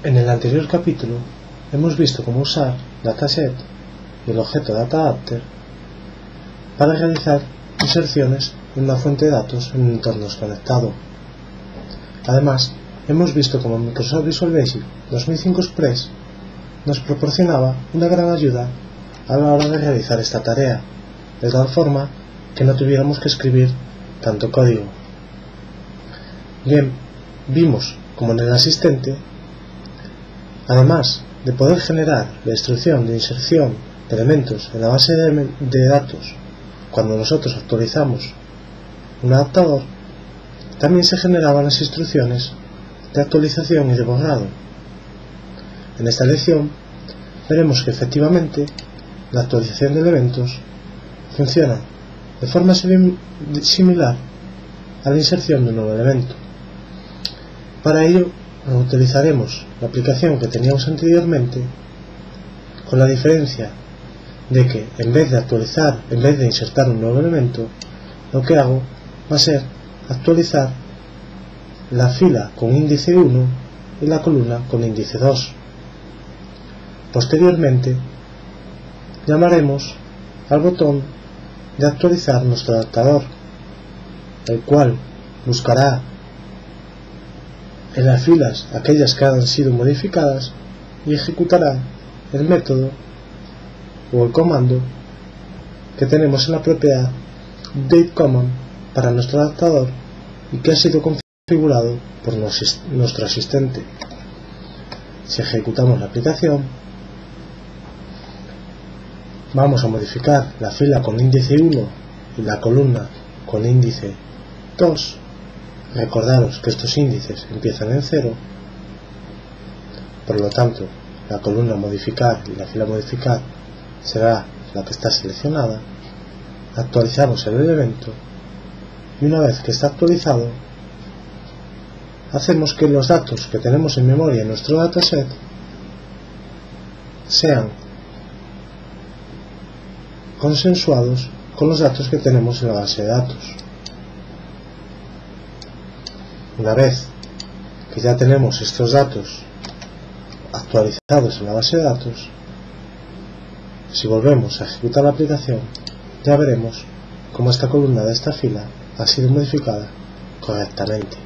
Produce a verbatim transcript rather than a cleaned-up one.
En el anterior capítulo hemos visto cómo usar dataset y el objeto dataAdapter para realizar inserciones en una fuente de datos en entornos conectados. Además, hemos visto cómo Microsoft Visual Basic dos mil cinco Express nos proporcionaba una gran ayuda a la hora de realizar esta tarea, de tal forma que no tuviéramos que escribir tanto código. Bien, vimos como en el asistente, además de poder generar la instrucción de inserción de elementos en la base de, de datos cuando nosotros actualizamos un adaptador, también se generaban las instrucciones de actualización y de borrado. En esta lección veremos que efectivamente la actualización de elementos funciona de forma similar a la inserción de un nuevo elemento. Para ello utilizaremos la aplicación que teníamos anteriormente, con la diferencia de que en vez de actualizar, en vez de insertar un nuevo elemento, lo que hago va a ser actualizar la fila con índice uno y la columna con índice dos. Posteriormente llamaremos al botón de actualizar nuestro adaptador, el cual buscará en las filas aquellas que han sido modificadas y ejecutará el método o el comando que tenemos en la propiedad dateCommand para nuestro adaptador y que ha sido configurado por nuestro asistente. Si ejecutamos la aplicación, vamos a modificar la fila con índice uno y la columna con índice dos. Recordaros que estos índices empiezan en cero, por lo tanto la columna modificar y la fila modificar será la que está seleccionada. Actualizamos el elemento y una vez que está actualizado, hacemos que los datos que tenemos en memoria en nuestro dataset sean consensuados con los datos que tenemos en la base de datos. Una vez que ya tenemos estos datos actualizados en la base de datos, si volvemos a ejecutar la aplicación, ya veremos cómo esta columna de esta fila ha sido modificada correctamente.